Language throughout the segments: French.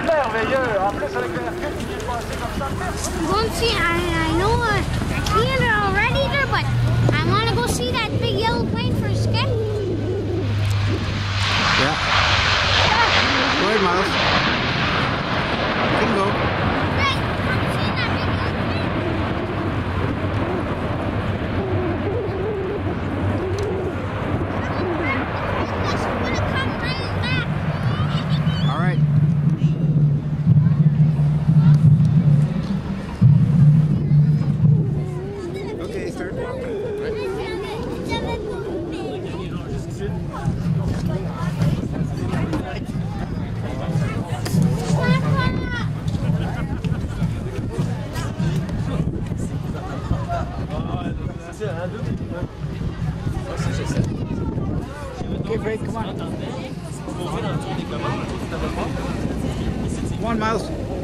Merveilleux. En plus, avec le recul qui vient de passer comme ça. I'm going to see, I know a theater already there, but I want to go see that big yellow plane for a skip. Yeah. Go ahead, Miles. You can go. Right, I'm seeing that big yellow plane. I'm gonna come right back. All right. Okay, start. Okay, Frank, come on. Come on, Miles.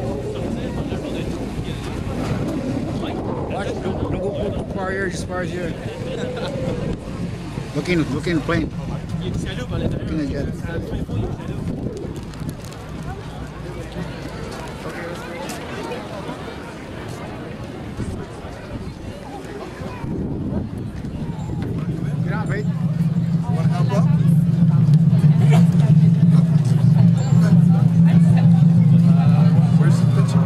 Watch, don't go too far here, just as far as you're looking at the plane. Looking at jet. Get on, Faith. Want to help up? Where's the picture?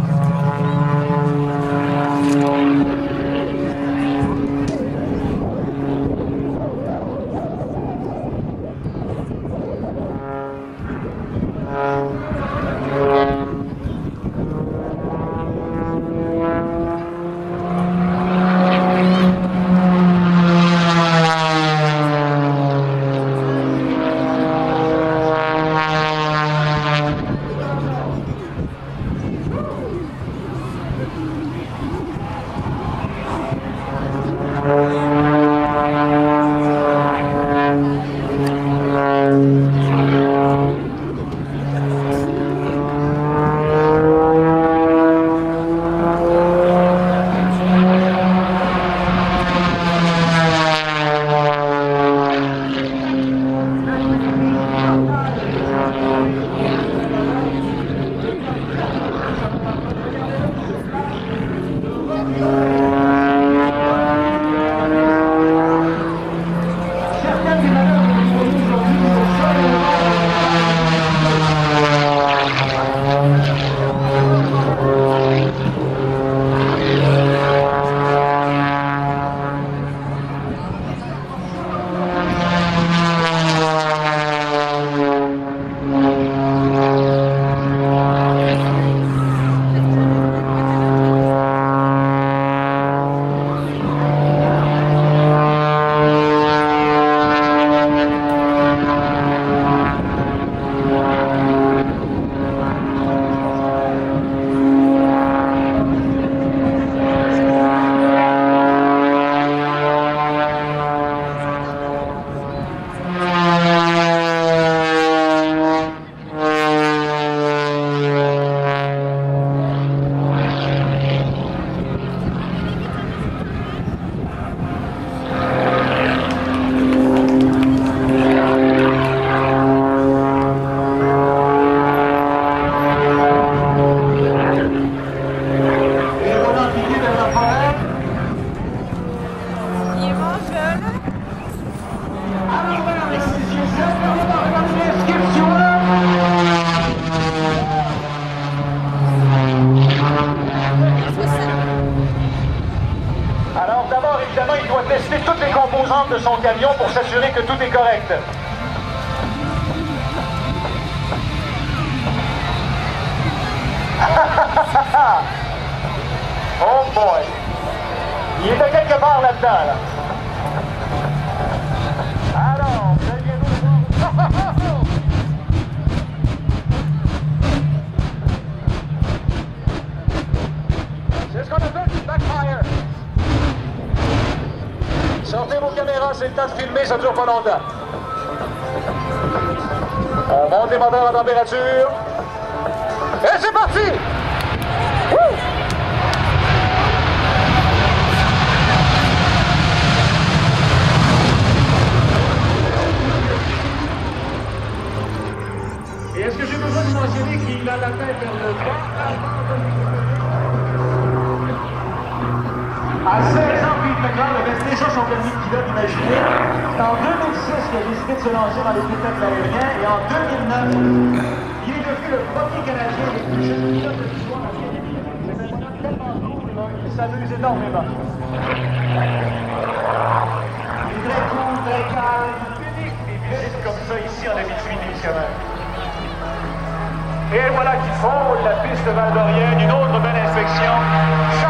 De son camion pour s'assurer que tout est correct. Oh boy! Il était quelque part là-dedans, là. Alors, vous allez bientôt le voir. C'est ce qu'on appelle du backfire. Sortez vos caméras, c'est le temps de filmer, ça dure pas longtemps. On monte les moteurs à température. Et c'est parti! Woo! Et est-ce que j'ai besoin de mentionner qu'il a la tête À 16 ans, Pete McLeod avait déjà son permis de pilote, imaginez. C'est en 2006 qu'il a décidé de se lancer dans les pilotes aériens et en 2009, il est devenu le premier Canadien le plus jeune pilote de l'histoire à Canada. C'est tellement cool, là, il s'amuse énormément. Il est très cool, très calme, unique et visite comme ça ici en Abitibi, quand même. Et voilà qui frôle la piste de Val-d'Orienne, une autre belle inspection.